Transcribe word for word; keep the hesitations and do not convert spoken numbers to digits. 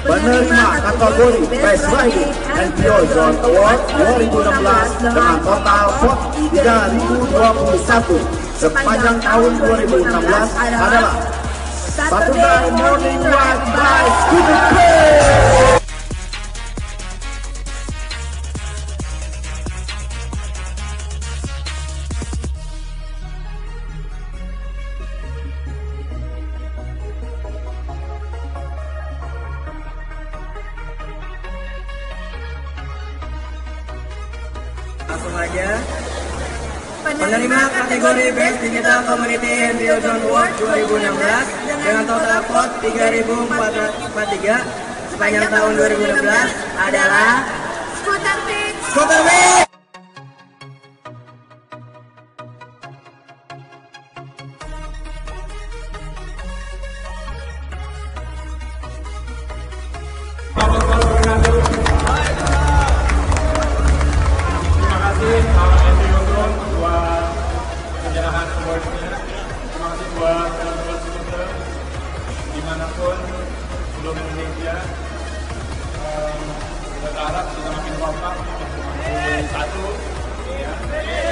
penerima kategori Best Riding and Beyond Zone Award dua ribu enam belas dengan total vote tiga ribu dua puluh satu sepanjang tahun dua ribu enam belas adalah Saturday Morning Ride by Scooter Play. Langsung aja. Penerima kategori Best Digital Community Embryo Zone Award dua ribu enam belas dengan total vote tiga ribu empat ratus empat puluh tiga sepanjang tahun dua ribu enam belas adalah Scooter Beat. Scooter Beat. Dimanapun seluruh Indonesia, um, berharap kita makin kompak, satu, ya.